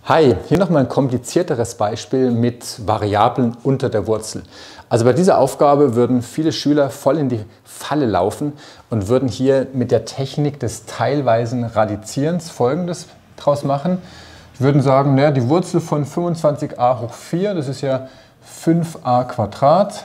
Hi, hier nochmal ein komplizierteres Beispiel mit Variablen unter der Wurzel. Also bei dieser Aufgabe würden viele Schüler voll in die Falle laufen und würden hier mit der Technik des teilweisen Radizierens Folgendes draus machen. Sie würden sagen, naja, die Wurzel von 25a hoch 4, das ist ja 5a Quadrat.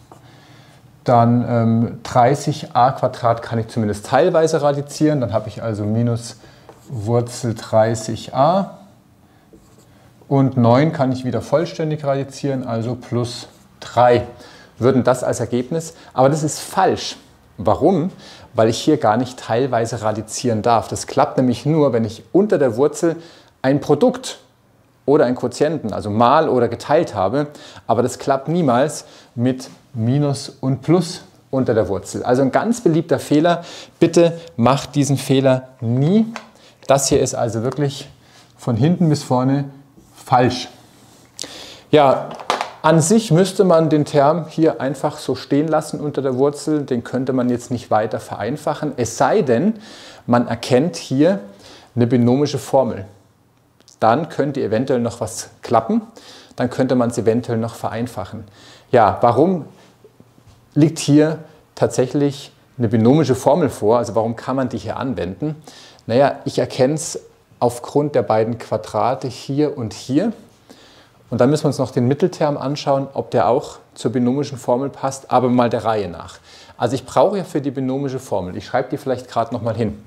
Dann 30a Quadrat kann ich zumindest teilweise radizieren. Dann habe ich also minus Wurzel 30a. Und 9 kann ich wieder vollständig radizieren, also plus 3 würden das als Ergebnis. Aber das ist falsch. Warum? Weil ich hier gar nicht teilweise radizieren darf. Das klappt nämlich nur, wenn ich unter der Wurzel ein Produkt oder einen Quotienten, also mal oder geteilt habe. Aber das klappt niemals mit Minus und Plus unter der Wurzel. Also ein ganz beliebter Fehler. Bitte macht diesen Fehler nie. Das hier ist also wirklich von hinten bis vorne falsch. Ja, an sich müsste man den Term hier einfach so stehen lassen unter der Wurzel. Den könnte man jetzt nicht weiter vereinfachen. Es sei denn, man erkennt hier eine binomische Formel. Dann könnte eventuell noch was klappen. Dann könnte man es eventuell noch vereinfachen. Ja, warum liegt hier tatsächlich eine binomische Formel vor? Also warum kann man die hier anwenden? Naja, ich erkenne es aufgrund der beiden Quadrate hier und hier. Und dann müssen wir uns noch den Mittelterm anschauen, ob der auch zur binomischen Formel passt, aber mal der Reihe nach. Also ich brauche ja für die binomische Formel, ich schreibe die vielleicht gerade noch mal hin.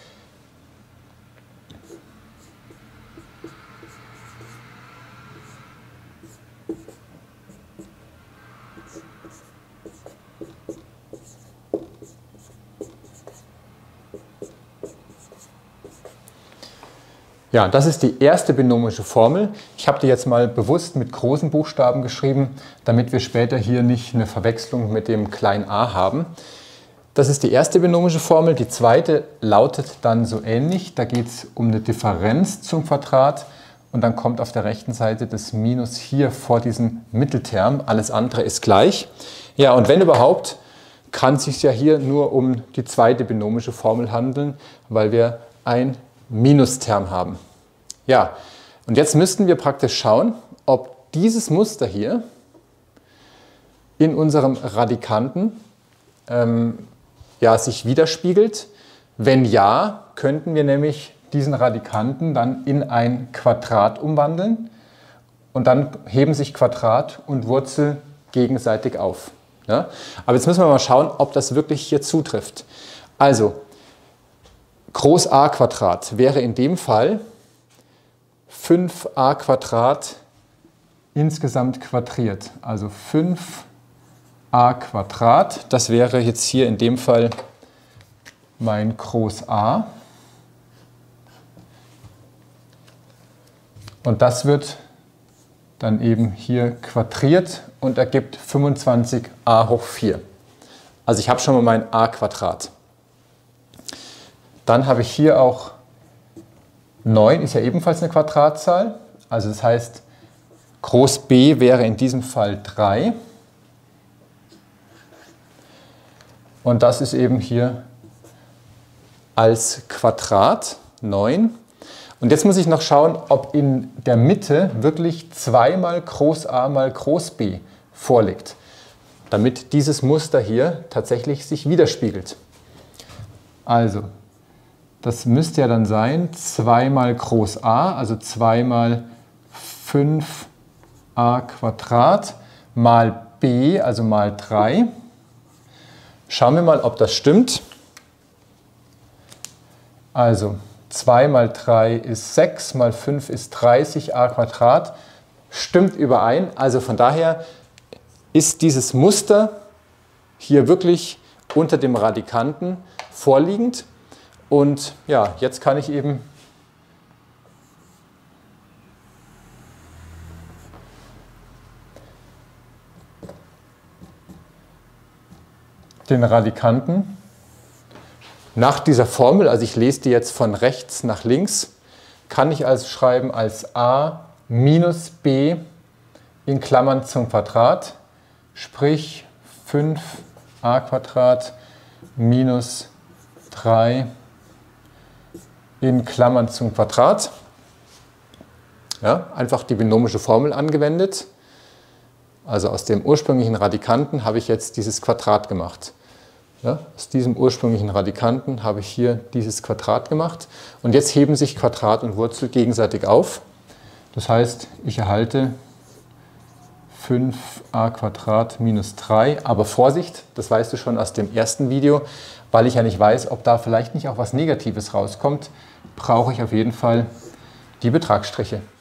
Ja, das ist die erste binomische Formel. Ich habe die jetzt mal bewusst mit großen Buchstaben geschrieben, damit wir später hier nicht eine Verwechslung mit dem kleinen a haben. Das ist die erste binomische Formel. Die zweite lautet dann so ähnlich. Da geht es um eine Differenz zum Quadrat und dann kommt auf der rechten Seite das Minus hier vor diesem Mittelterm. Alles andere ist gleich. Ja, und wenn überhaupt, kann es sich ja hier nur um die zweite binomische Formel handeln, weil wir ein Minusterm haben. Ja, und jetzt müssten wir praktisch schauen, ob dieses Muster hier in unserem Radikanten sich widerspiegelt. Wenn ja, könnten wir nämlich diesen Radikanten dann in ein Quadrat umwandeln und dann heben sich Quadrat und Wurzel gegenseitig auf. Ja? Aber jetzt müssen wir mal schauen, ob das wirklich hier zutrifft. Also, Groß A Quadrat wäre in dem Fall 5a Quadrat insgesamt quadriert. Also 5a Quadrat, das wäre jetzt hier in dem Fall mein Groß A. Und das wird dann eben hier quadriert und ergibt 25a hoch 4. Also ich habe schon mal mein a Quadrat. Dann habe ich hier auch 9, ist ja ebenfalls eine Quadratzahl. Also das heißt, Groß B wäre in diesem Fall 3. Und das ist eben hier als Quadrat 9. Und jetzt muss ich noch schauen, ob in der Mitte wirklich 2 mal Groß A mal Groß B vorliegt, damit dieses Muster hier tatsächlich sich widerspiegelt. Also, das müsste ja dann sein 2 mal Groß A, also 2 mal 5a Quadrat mal b, also mal 3. Schauen wir mal, ob das stimmt. Also 2 mal 3 ist 6, mal 5 ist 30a Quadrat. Stimmt überein. Also von daher ist dieses Muster hier wirklich unter dem Radikanten vorliegend. Und ja, jetzt kann ich eben den Radikanten nach dieser Formel, also ich lese die jetzt von rechts nach links, kann ich also schreiben als a minus b in Klammern zum Quadrat, sprich 5a Quadrat minus 3 in Klammern zum Quadrat. Ja, einfach die binomische Formel angewendet. Also aus dem ursprünglichen Radikanten habe ich jetzt dieses Quadrat gemacht. Ja, aus diesem ursprünglichen Radikanten habe ich hier dieses Quadrat gemacht. Und jetzt heben sich Quadrat und Wurzel gegenseitig auf. Das heißt, ich erhalte 5a² minus 3. Aber Vorsicht, das weißt du schon aus dem ersten Video, weil ich ja nicht weiß, ob da vielleicht nicht auch was Negatives rauskommt, brauche ich auf jeden Fall die Betragsstriche.